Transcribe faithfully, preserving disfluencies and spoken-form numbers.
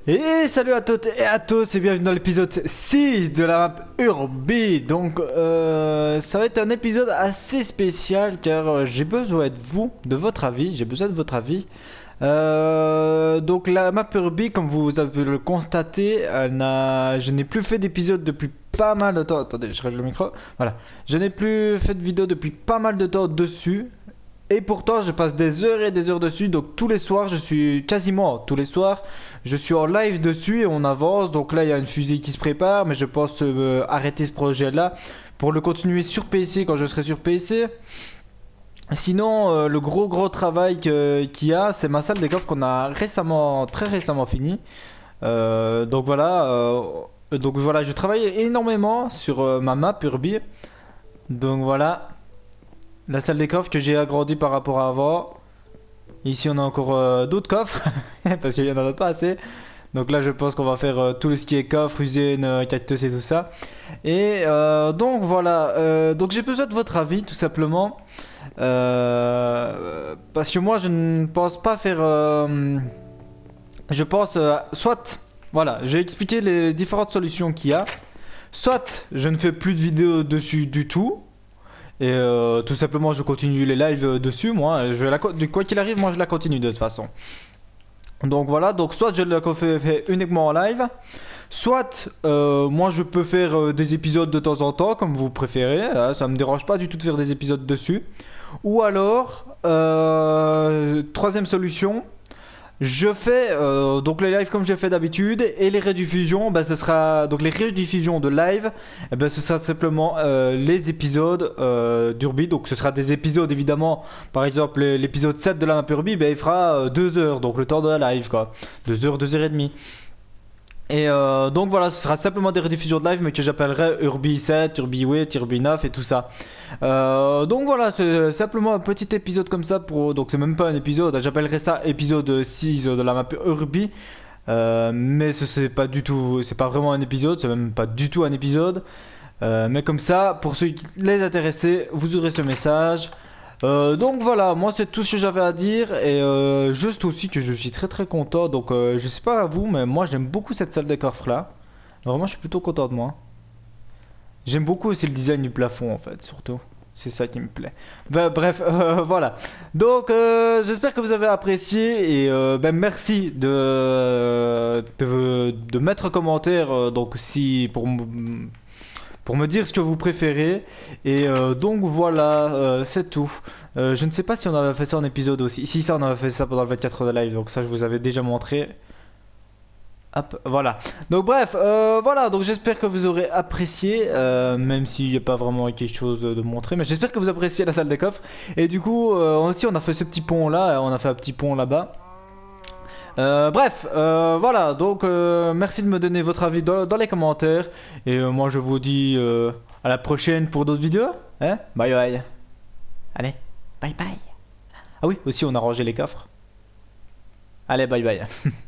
Et salut à toutes et à tous et bienvenue dans l'épisode six de la map Urbi. Donc euh, ça va être un épisode assez spécial car euh, j'ai besoin de vous, de votre avis, j'ai besoin de votre avis. Euh, donc la map Urbi, comme vous avez pu le constater, elle n'a- je n'ai plus fait d'épisode depuis pas mal de temps. Attendez, je règle le micro. Voilà, je n'ai plus fait de vidéo depuis pas mal de temps dessus. Et pourtant je passe des heures et des heures dessus, donc tous les soirs je suis quasiment tous les soirs je suis en live dessus et on avance. Donc là il y a une fusée qui se prépare, mais je pense euh, arrêter ce projet là pour le continuer sur P C quand je serai sur P C. Sinon euh, le gros gros travail que- qu'il y a, c'est ma salle des coffres qu'on a récemment, très récemment fini. Euh, donc voilà, euh, donc voilà, je travaille énormément sur euh, ma map Urbi. Donc voilà. La salle des coffres que j'ai agrandi par rapport à avant. Ici on a encore euh, d'autres coffres parce qu'il n'y en aura pas assez. Donc là je pense qu'on va faire euh, tout ce qui est coffre, usine, euh, cactus et tout ça. Et euh, donc voilà, euh, donc j'ai besoin de votre avis tout simplement. Euh, parce que moi je ne pense pas faire... euh, je pense euh, soit... Voilà, j'ai expliqué les différentes solutions qu'il y a. Soit je ne fais plus de vidéos dessus du tout. Et euh, tout simplement je continue les lives euh, dessus. Moi je vais la co- quoi qu'il arrive, moi je la continue de toute façon. Donc voilà, donc soit je la fais, fais uniquement en live, soit euh, moi je peux faire euh, des épisodes de temps en temps comme vous préférez, hein, ça me dérange pas du tout de faire des épisodes dessus. Ou alors euh, troisième solution, je fais euh, donc les lives comme j'ai fait d'habitude, et les rediffusions, bah, ce sera donc les rediffusions de live, eh ben, ce sera simplement euh, les épisodes euh, d'Urbi. Donc ce sera des épisodes évidemment, par exemple l'épisode sept de la map Urbi, bah, il fera deux heures, donc le temps de la live quoi, deux heures, deux heures et demie. Et euh, donc voilà, ce sera simplement des rediffusions de live, mais que j'appellerai Urbi sept, Urbi huit, Urbi neuf et tout ça. Euh, donc voilà, c'est simplement un petit épisode comme ça pour... Donc c'est même pas un épisode, j'appellerai ça épisode six de la map Urbi. Euh, mais ce c'est pas du tout, c'est pas vraiment un épisode, c'est même pas du tout un épisode. Euh, mais comme ça, pour ceux qui les intéressés, vous aurez ce message. Euh, donc voilà, moi c'est tout ce que j'avais à dire. Et euh, juste aussi que je suis très très content. Donc euh, je sais pas à vous, mais moi j'aime beaucoup cette salle des coffres là. Vraiment je suis plutôt content de moi. J'aime beaucoup aussi le design du plafond en fait, surtout. C'est ça qui me plaît. Bah, bref, euh, voilà. Donc euh, j'espère que vous avez apprécié. Et euh, ben, merci de, de, de mettre un commentaire. euh, donc si pour m- pour me dire ce que vous préférez. Et euh, donc voilà, euh, c'est tout. Euh, je ne sais pas si on avait fait ça en épisode aussi. Si, ça, on avait fait ça pendant le vingt-quatre heures de live, donc ça je vous avais déjà montré. Hop, voilà. Donc bref, euh, voilà, donc j'espère que vous aurez apprécié, euh, même s'il n'y a pas vraiment quelque chose de, de montrer, mais j'espère que vous appréciez la salle des coffres. Et du coup, euh, aussi on a fait ce petit pont là, on a fait un petit pont là-bas. Euh, bref, euh, voilà, donc euh, merci de me donner votre avis dans, dans les commentaires. Et euh, moi je vous dis euh, à la prochaine pour d'autres vidéos. Hein, bye bye. Allez, bye bye. Ah oui, aussi on a rangé les coffres. Allez, bye bye.